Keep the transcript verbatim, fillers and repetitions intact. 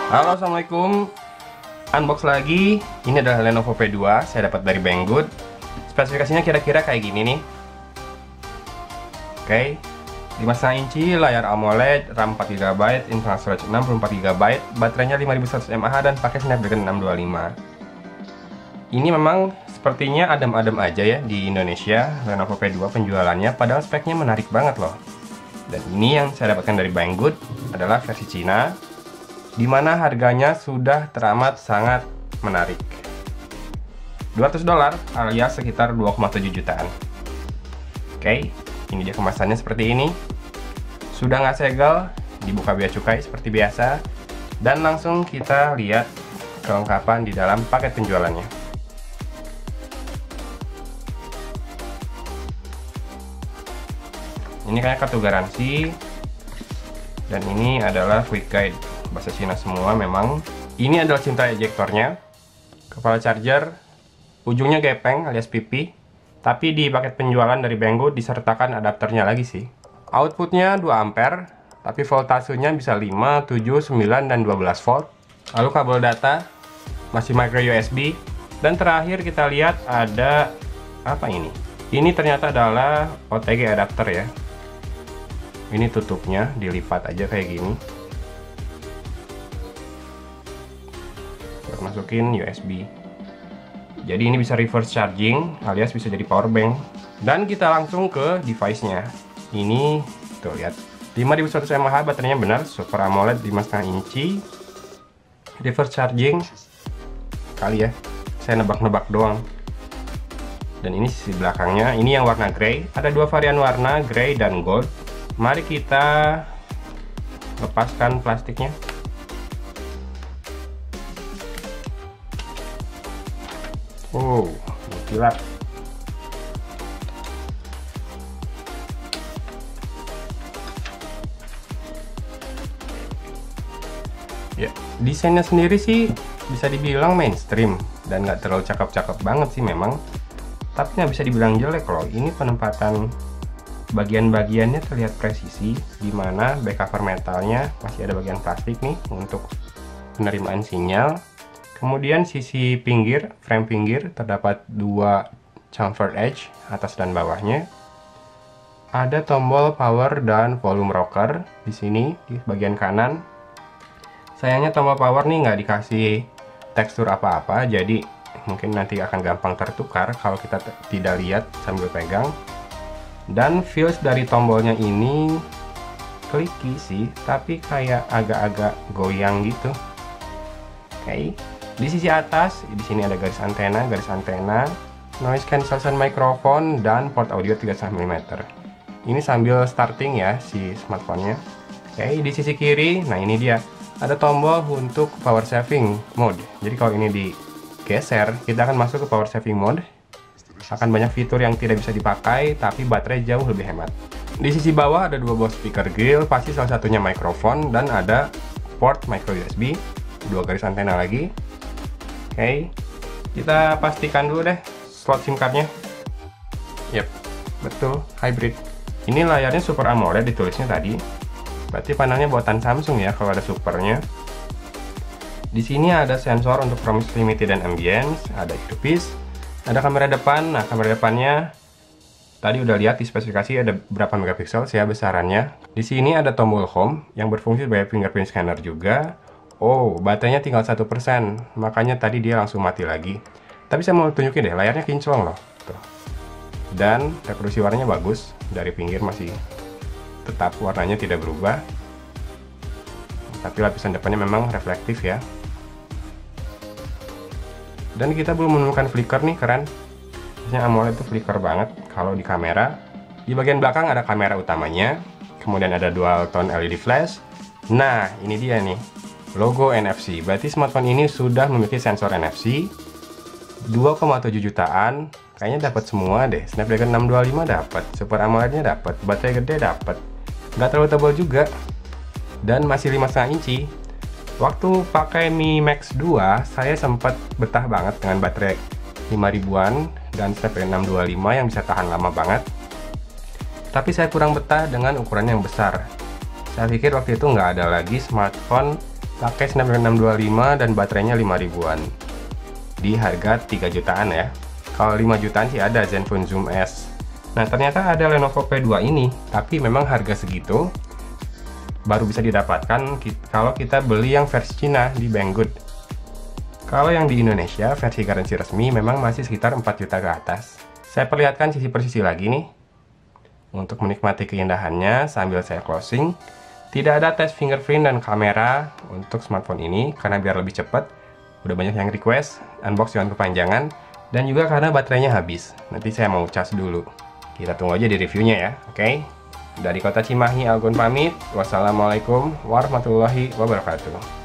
Halo, assalamualaikum. Unbox lagi. Ini adalah Lenovo P dua. Saya dapat dari Banggood. Spesifikasinya kira-kira kayak gini nih. Oke, lima koma lima inci, layar AMOLED, RAM empat giga byte, internal storage enam puluh empat giga byte, baterainya lima ribu seratus mAh dan pakai Snapdragon enam dua lima. Ini memang sepertinya adem-adem aja ya di Indonesia Lenovo P dua penjualannya, padahal speknya menarik banget loh. Dan ini yang saya dapatkan dari Banggood adalah versi Cina, dimana harganya sudah teramat sangat menarik, dua ratus dolar alias sekitar dua koma tujuh jutaan. Oke, ini dia kemasannya seperti ini. Sudah nggak segel, dibuka bea cukai seperti biasa, dan langsung kita lihat kelengkapan di dalam paket penjualannya. Ini kayak kartu garansi, dan ini adalah quick guide bahasa Cina semua memang. Ini adalah cinta ejektornya, kepala charger, ujungnya gepeng alias pipi, tapi di paket penjualan dari Banggood disertakan adapternya lagi sih. Outputnya dua ampere, tapi voltasenya bisa lima, tujuh, sembilan, dan dua belas volt. Lalu kabel data, masih micro U S B, dan terakhir kita lihat ada apa ini? Ini ternyata adalah O T G adapter ya. Ini tutupnya, dilipat aja kayak gini. Buat masukin U S B. Jadi ini bisa reverse charging alias bisa jadi power bank. Dan kita langsung ke device-nya. Ini tuh lihat, lima ribu seratus mAh, baterainya benar, Super AMOLED lima koma lima inci. Reverse charging kali ya. Saya nebak-nebak doang. Dan ini sisi belakangnya, ini yang warna grey. Ada dua varian warna, grey dan gold. Mari kita lepaskan plastiknya. Oh, gila. Ya, desainnya sendiri sih bisa dibilang mainstream dan nggak terlalu cakep-cakep banget sih memang. Tapi nggak bisa dibilang jelek loh. Ini penempatan bagian-bagiannya terlihat presisi, dimana back cover metalnya masih ada bagian plastik nih untuk penerimaan sinyal. Kemudian sisi pinggir, frame pinggir, terdapat dua chamfered edge atas dan bawahnya. Ada tombol power dan volume rocker di sini di bagian kanan. Sayangnya tombol power nih nggak dikasih tekstur apa-apa, jadi mungkin nanti akan gampang tertukar kalau kita tidak lihat sambil pegang. Dan feels dari tombolnya ini clicky sih, tapi kayak agak-agak goyang gitu. Oke, di sisi atas di sini ada garis antena, garis antena, noise cancellation microphone, dan port audio tiga koma satu milimeter. Ini sambil starting ya si smartphone-nya. Oke, di sisi kiri, nah ini dia, ada tombol untuk power saving mode. Jadi kalau ini digeser, kita akan masuk ke power saving mode. Akan banyak fitur yang tidak bisa dipakai, tapi baterai jauh lebih hemat. Di sisi bawah ada dua buah speaker grill, pasti salah satunya mikrofon, dan ada port micro U S B, dua garis antena lagi. Oke, kita pastikan dulu deh slot SIM cardnya. Yap, betul, hybrid. Ini layarnya Super AMOLED ditulisnya tadi, berarti panelnya buatan Samsung ya kalau ada supernya. Di sini ada sensor untuk proximity dan ambience, ada earpiece. Ada kamera depan. Nah, kamera depannya tadi udah lihat di spesifikasi ada berapa megapiksel ya besarannya. Di sini ada tombol home yang berfungsi sebagai fingerprint scanner juga. Oh, baterainya tinggal satu persen, makanya tadi dia langsung mati lagi. Tapi saya mau tunjukin deh, layarnya kinclong loh. Tuh. Dan reproduksi warnanya bagus, dari pinggir masih tetap warnanya tidak berubah. Tapi lapisan depannya memang reflektif ya. Dan kita belum menemukan flicker nih, keren. Biasanya AMOLED itu flicker banget kalau di kamera. Di bagian belakang ada kamera utamanya, kemudian ada dual tone L E D flash. Nah, ini dia nih, logo N F C. Berarti smartphone ini sudah memiliki sensor N F C. dua koma tujuh jutaan, kayaknya dapat semua deh. Snapdragon enam dua lima dapat, Super AMOLED-nya dapat, baterai gede dapat. Nggak terlalu tebal juga. Dan masih lima koma lima inci. Waktu pakai Mi Max dua, saya sempat betah banget dengan baterai lima ribuan dan Snapdragon enam dua lima yang bisa tahan lama banget. Tapi saya kurang betah dengan ukuran yang besar. Saya pikir waktu itu nggak ada lagi smartphone pakai Snapdragon enam dua lima dan baterainya lima ribuan di harga tiga jutaan ya. Kalau lima jutaan sih ada Zenfone Zoom S. Nah, ternyata ada Lenovo P dua ini, tapi memang harga segitu baru bisa didapatkan kalau kita beli yang versi Cina di Banggood. Kalau yang di Indonesia versi garansi resmi memang masih sekitar empat juta ke atas. Saya perlihatkan sisi per sisi lagi nih untuk menikmati keindahannya sambil saya closing. Tidak ada tes fingerprint dan kamera untuk smartphone ini karena biar lebih cepat. Udah banyak yang request, unbox jangan kepanjangan, dan juga karena baterainya habis. Nanti saya mau cas dulu. Kita tunggu aja di reviewnya ya, oke? Okay? Dari Kota Cimahi, Algun pamit. Wassalamualaikum warahmatullahi wabarakatuh.